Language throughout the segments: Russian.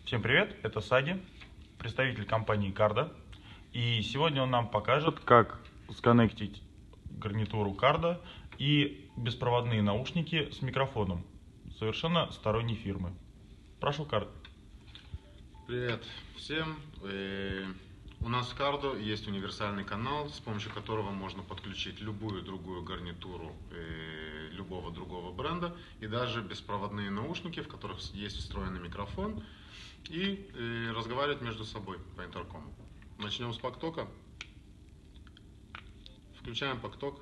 Всем привет, это Сади, представитель компании Карда. И сегодня он нам покажет, как сконнектить гарнитуру Карда и беспроводные наушники с микрофоном совершенно сторонней фирмы. Прошу, Кард. Привет всем! У нас в Карду есть универсальный канал, с помощью которого можно подключить любую другую гарнитуру любого другого бренда и даже беспроводные наушники, в которых есть встроенный микрофон, и разговаривать между собой по интеркому. Начнем с пактока. Включаем пакток.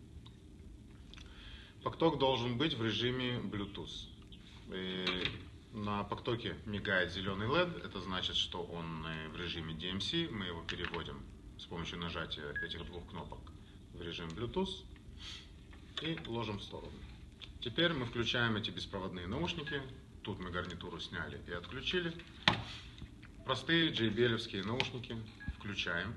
Пакток должен быть в режиме Bluetooth. На пактоке мигает зеленый LED, это значит, что он в режиме DMC, мы его переводим с помощью нажатия этих двух кнопок в режим Bluetooth и ложим в сторону. Теперь мы включаем эти беспроводные наушники, тут мы гарнитуру сняли и отключили. Простые JBL-овские наушники включаем.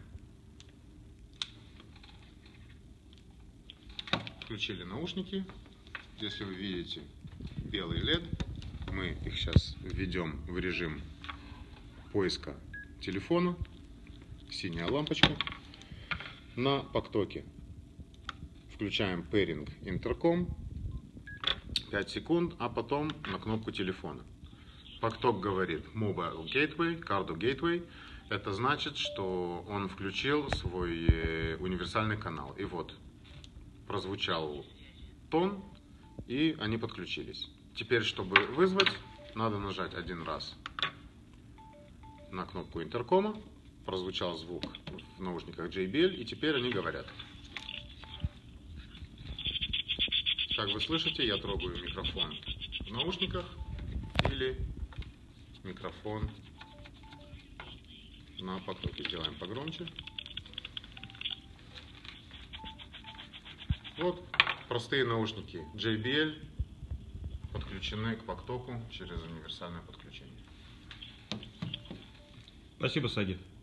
Включили наушники, если вы видите белый LED, мы их сейчас введем в режим поиска телефона, синяя лампочка. На пактоке включаем Pairing Intercom, 5 секунд, а потом на кнопку телефона. Пакток говорит Mobile Gateway, Cardo Gateway, это значит, что он включил свой универсальный канал. И вот прозвучал тон, и они подключились. Теперь, чтобы вызвать, надо нажать один раз на кнопку интеркома. Прозвучал звук в наушниках JBL, и теперь они говорят. Как вы слышите, я трогаю микрофон в наушниках или микрофон на пактоке. Сделаем погромче. Вот простые наушники JBL подключены к пактоку через универсальное подключение. Спасибо, Сади.